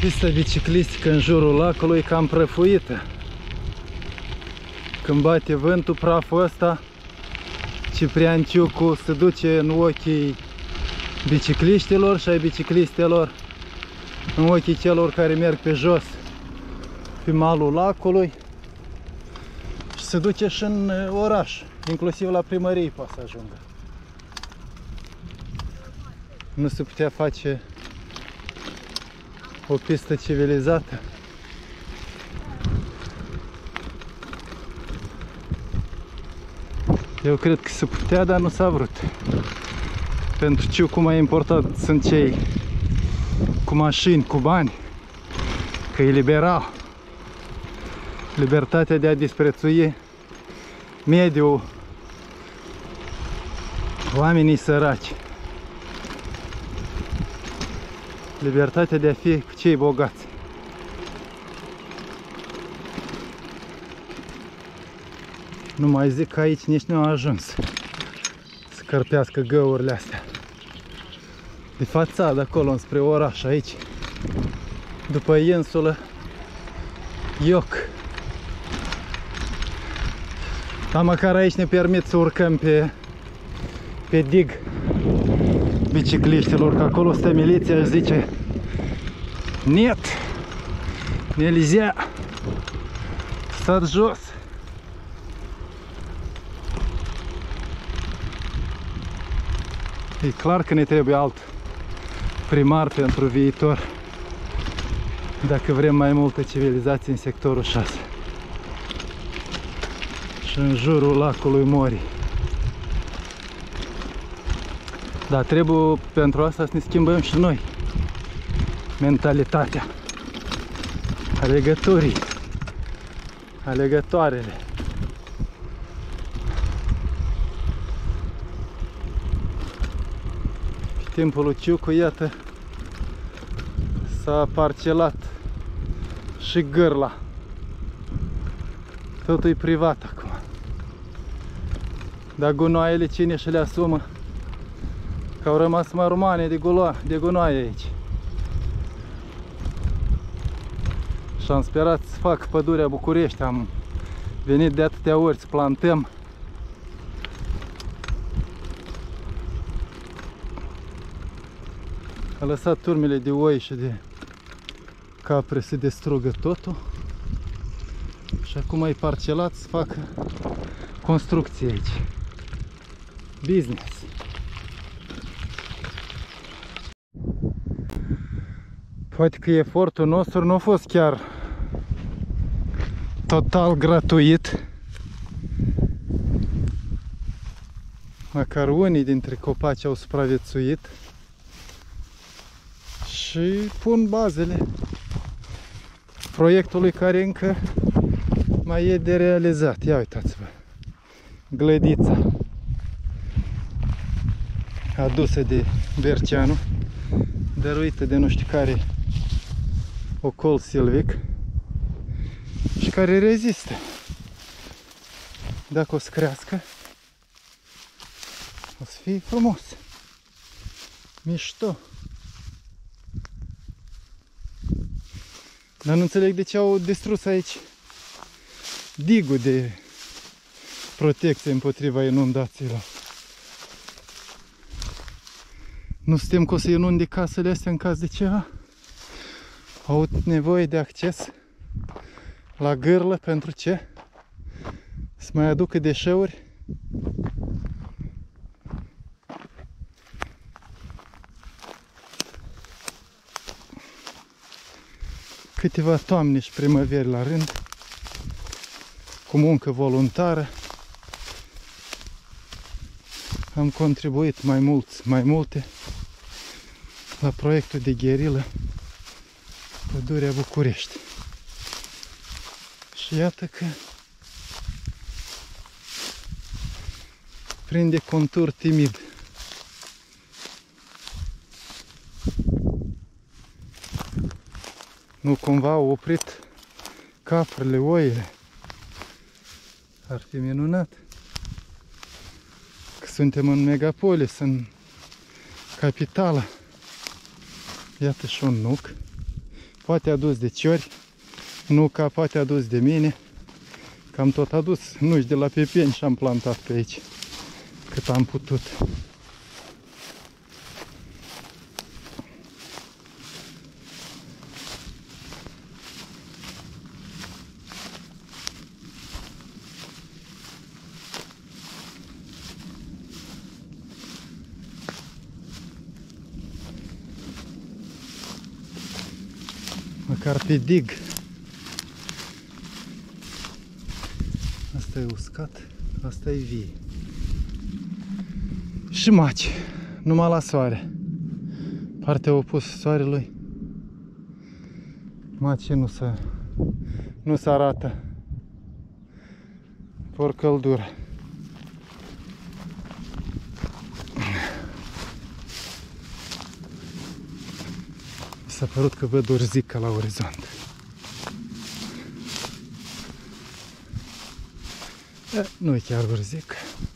Pista biciclistică în jurul lacului cam prăfuită. Când bate vântul, praful ăsta, Ciprian Ciucu se duce în ochii bicicliștilor și ai biciclistelor, în ochii celor care merg pe jos, pe malul lacului, și se duce și în oraș, inclusiv la primărie poate să ajungă. Nu se putea face o pistă civilizată. Eu cred că se putea, dar nu s-a vrut. Pentru Ciucu mai important sunt cei cu mașini, cu bani, că e liberal. Libertatea de a disprețui mediul, oamenii săraci. Libertatea de a fi cu cei bogați. Nu mai zic că aici nici nu au ajuns să cărpească găurile astea. De fațadă acolo înspre oraș, aici, după insulă, Ioc. Dar măcar aici ne permit să urcăm pe dig bicicliștilor, că acolo stă miliția și zice: "Niet, nelizea, stați jos." E clar că ne trebuie alt primar pentru viitor, dacă vrem mai multă civilizație în sectorul 6 și în jurul lacului Mori. Dar trebuie pentru asta să ne schimbăm și noi mentalitatea, alegătorii, alegătoarele. Pe timpul lui Ciucu, iată, s-a parcelat și Gârla. Totul e privat acum. Dar gunoaiele cine și le asumă? Că au rămas mărmane de gunoaie aici. Și am sperat să fac pădurea București. Am venit de atâtea ori să plantăm. A lăsat turmele de oi și de capre să distrugă totul. Și acum e parcelat să facă construcție aici. Business. Poate că efortul nostru nu a fost chiar total gratuit. Măcar unii dintre copaci au supraviețuit și pun bazele proiectului care încă mai e de realizat. Ia uitați-vă, Glădița adusă de Berceanu, dăruită de nu știu care ocol silvic și care rezistă. Dacă o să crească, o să fie frumos, mișto. Dar nu înțeleg de ce au distrus aici digul de protecție împotriva inundațiilor. Nu suntem că o să inunde casele astea în caz de ceva? Au nevoie de acces la Gârlă pentru ce? Să mai aducă deșeuri? Câteva toamne și primăveri la rând, cu muncă voluntară, am contribuit mai multe la proiectul de gherilă Pădurea București. Și iată că prinde contur timid. Nu cumva au oprit caprele, oile. Ar fi minunat. Că suntem în megapolis, în capitală. Iată și un nuc. poate adus de ciori, nu ca poate adus de mine, că am tot adus nuși de la pepeni și am plantat pe aici, cât am putut. Măcar pe dig. Asta e uscat, asta e vie. Și maci, numai la soare. Partea opusă soarelui. Macii nu se arată. Por căldură. S-a părut că văd o rzică la orizont. Nu e chiar o rzică.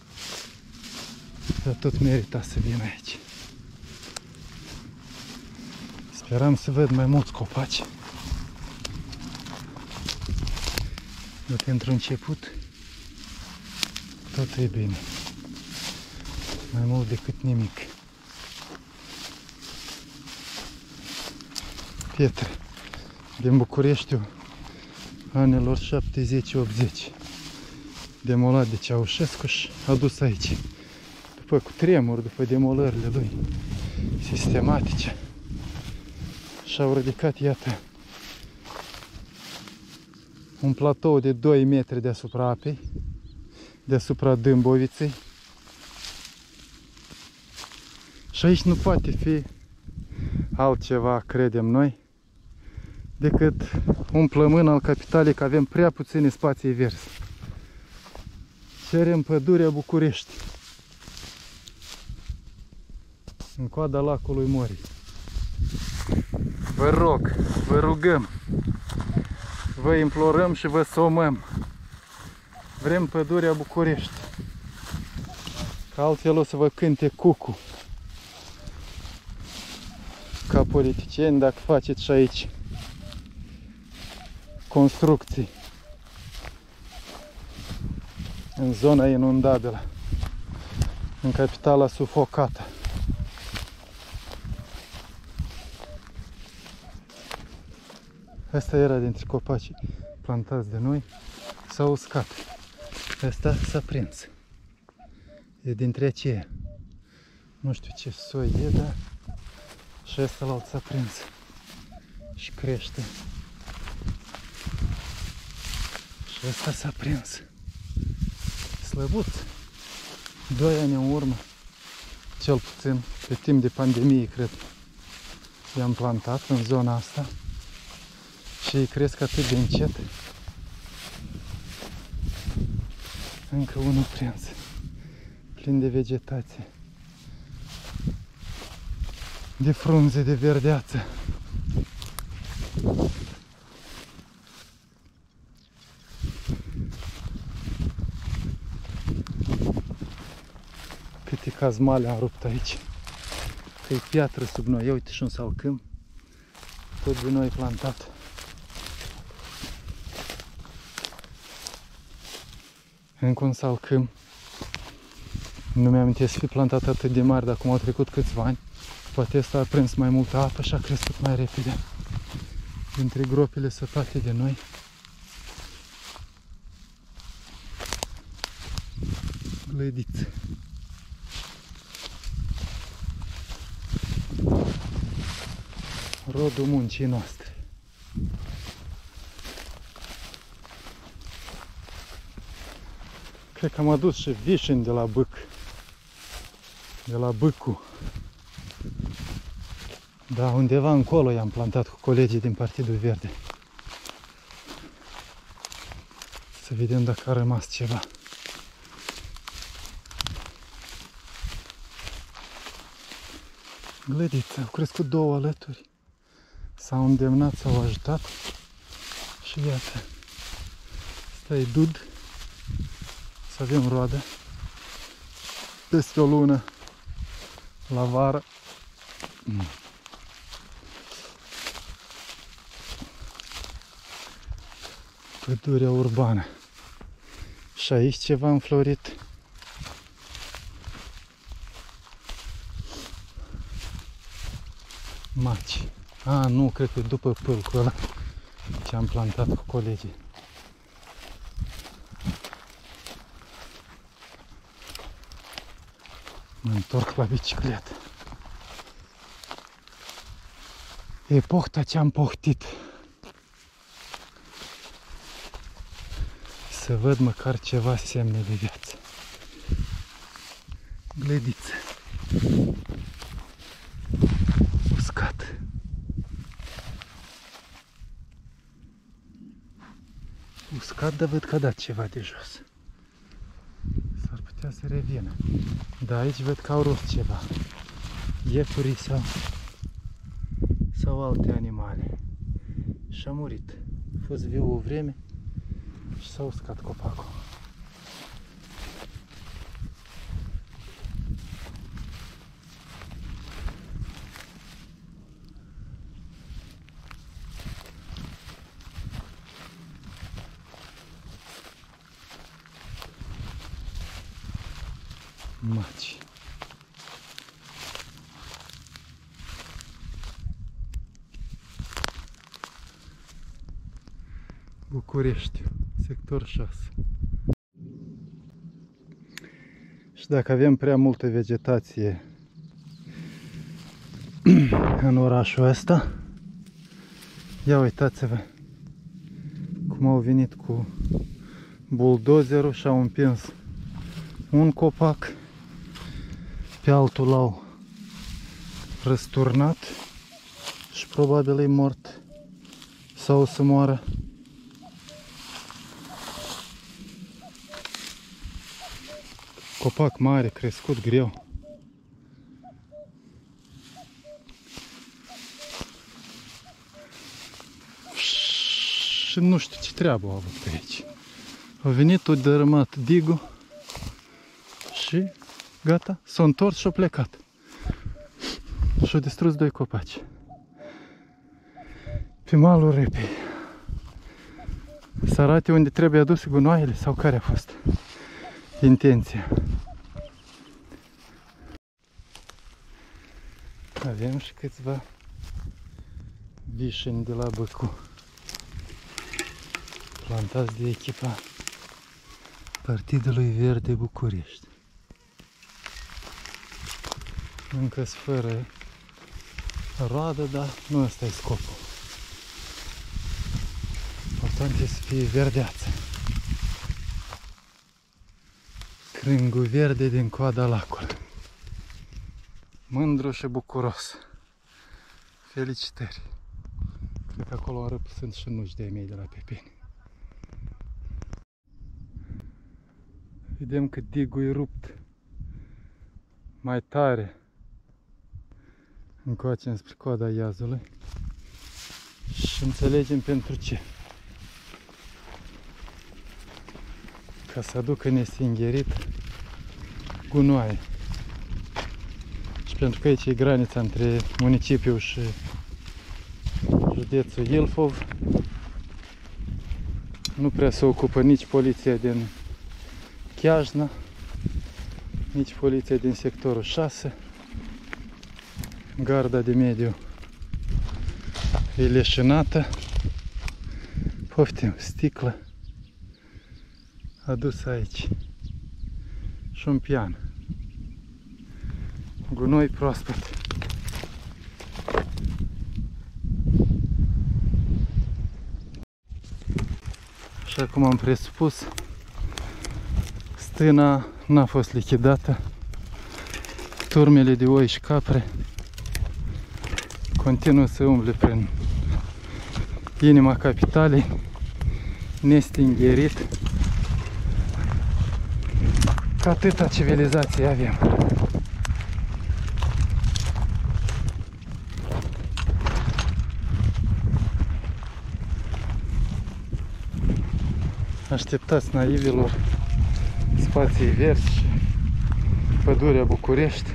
Dar tot merita să vin aici. Speram să văd mai mulți copaci. Dar pentru început totul e bine. Mai mult decât nimic. Pietre din Bucureștiul anilor 70-80, demolat de Ceaușescu și adus aici. După cutremur, după demolările lui sistematice, și-au ridicat, iată, un platou de 2 metri deasupra apei, deasupra Dâmboviței. Și aici nu poate fi altceva, credem noi, decât un plămân al capitalei, că avem prea puține spații verzi. Cerem pădurea București, în coada lacului Morii. Vă rog, vă rugăm, vă implorăm și vă somăm. Vrem pădurea București, că altfel o să vă cânte cucu ca politicieni dacă faceți și aici construcții în zona inundabilă, în capitala sufocată. Asta era dintre copacii plantați de noi, s-a uscat. Asta s-a prins. E dintre aceia. Nu știu ce soi e, dar și ăsta la alt s-a prins. Și crește. Și ăsta s-a prins. Slăbuț. 2 ani în urmă, cel puțin, pe timp de pandemie, cred, i-am plantat în zona asta. Și ei cresc atât de încet. Încă unul prins, plin de vegetație, de frunze, de verdeață. Câte cazmale am rupt aici. Că e piatră sub noi. Ia uite și un salcâm, tot de noi plantat. Încă un salcâm. Nu mi-amintesc să fi plantat atât de mari, dar acum au trecut câțiva ani. Poate ăsta a prins mai multă apă și a crescut mai repede. Dintre gropile săpate de noi. Glădiță. Rodul muncii noastre. Cred că am adus și vișini de la Bâc. De la Bâcu. Da, undeva încolo i-am plantat cu colegii din Partidul Verde. Să vedem dacă a rămas ceva. Glădiță, au crescut 2 alături. S-au îndemnat, s-au ajutat. Și iată, ăsta e dud. Să avem roadă. Peste o lună, la vară. Pădurea urbană. Și aici ceva înflorit. Maci. A, nu, cred că după pâlcul ăla ce am plantat cu colegii. Mă întorc la bicicletă. E pohta ce am pohtit. Să văd măcar ceva semne de viață. Glediță. Uscat. Uscat, dar văd că a dat ceva de jos. S-ar putea să revină. Dar aici văd că au rost ceva. Iepurii sau alte animale. Și a murit. A fost viu o vreme și s-a uscat copacul. Maci. București, sector 6. Și dacă avem prea multă vegetație în orașul ăsta, ia uitați-vă cum au venit cu buldozerul și au împins un copac, pe altul l-au răsturnat și probabil e mort sau o să moară. Copac mare, crescut greu. Și nu știu ce treabă au avut pe aici. Au venit, au dărâmat digul și gata, s-au întors și au plecat. Și au distrus 2 copaci. Pe malul Râpei. Să arate unde trebuie aduse gunoaiele sau care a fost intenția. Avem și câțiva vișeni de la Băcu, plantați de echipa Partidului Verde București. Încă-s fără roadă, dar nu ăsta e scopul. Important e să fie verdeață. Crângul verde din coada lacului. Mândru și bucuros. Felicitări! Cred că acolo în râp sunt și nuci de-ai mei de la pepini. Vedem că digul e rupt mai tare încoace înspre coada iazului și înțelegem pentru ce. Ca să aducă nestingherit gunoaie. Și pentru că aici e granița între municipiul și județul Ilfov, nu prea se ocupă nici poliția din Chiajna, nici poliția din sectorul 6. Garda de mediu e leșinată. Poftim, sticlă adusă aici și un pian. Gunoi proaspăt. Așa cum am presupus, stâna n-a fost lichidată. Turmele de oi și capre continuă să umble prin inima capitalei, nestingherit. Că atâta civilizație avem. Așteptați naivilor spații verzi și pădurea București.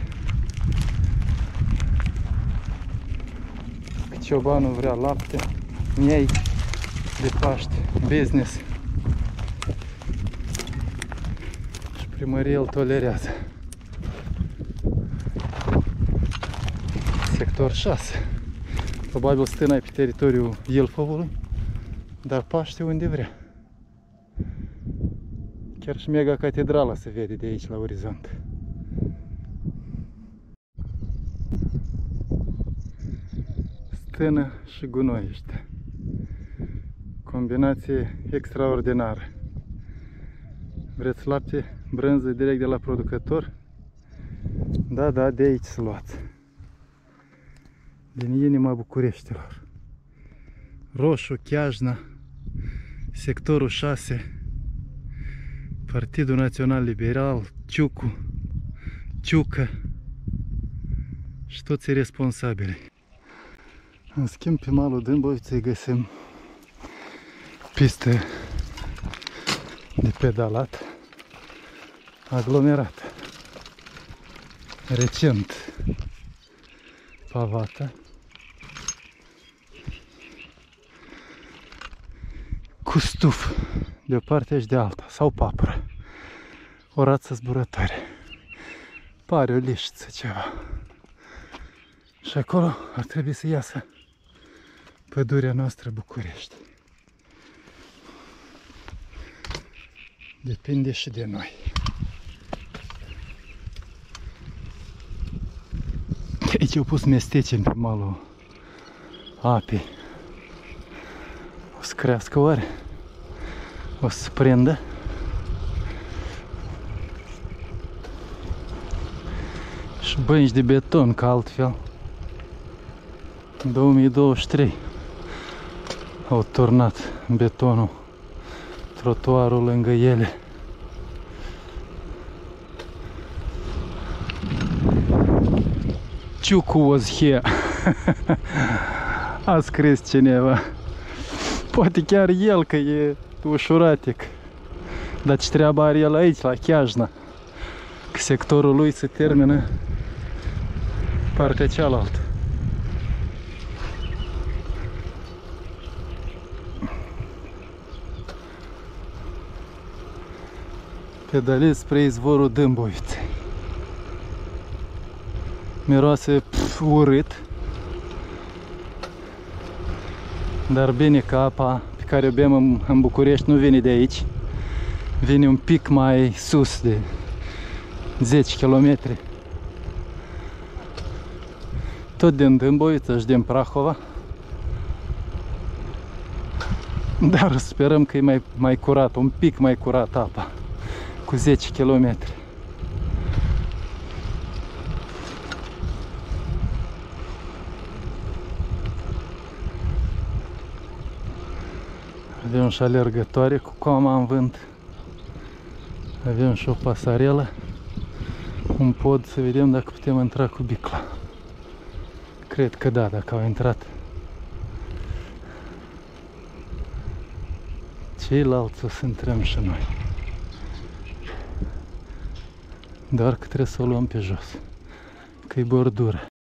Ciobanul vrea lapte, miei de Paști, business. Și primăria îl tolerează. Sector 6. Probabil stâna e pe teritoriul Ilfovului, dar Paște unde vrea. Chiar și mega catedrala se vede de aici la orizont. Stână și gunoiește. Combinație extraordinară. Vreți lapte, brânză direct de la producător? Da, da, de aici să luați. Din inima Bucureștilor. Roșu, Chiajna, sectorul 6, Partidul Național Liberal, Ciucu, Ciucă și toți responsabili. În schimb, pe malul Dâmboviței găsim pistă de pedalat aglomerată, recent pavată, cu stuf de o parte și de alta, sau papră, o rață zburătoare. Pare o lișță ceva. Și acolo ar trebui să iasă pădurea noastră București. Depinde și de noi. Aici au pus mestece pe malul apei. O să crească oare? O să se prindă? Și bănci de beton, ca altfel. În 2023 au turnat betonul, trotuarul lângă ele. Ciucu was here. A scris cineva. Poate chiar el, că e ușuratic. Dar ce treabă are el aici, la Chiajna? Că sectorul lui se termină partea cealaltă. Pedalez spre izvorul Dâmboviței. Miroase urât. Dar bine că apa pe care o bem în București nu vine de aici. Vine un pic mai sus de 10 km. Tot din Dâmbovița și din Prahova. Dar sperăm că e mai curat, un pic mai curat apa. Cu 10 km. Avem și alergătoare cu coama în vânt. Avem și o pasarelă. Un pod, să vedem dacă putem intra cu bicla. Cred că da, dacă au intrat. Ceilalți o să intrăm și noi. Doar că trebuie să o luăm pe jos, că e bordură.